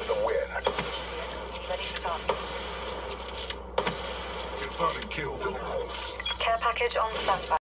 get the win. Ready for task. Confirming kill. Care package on standby.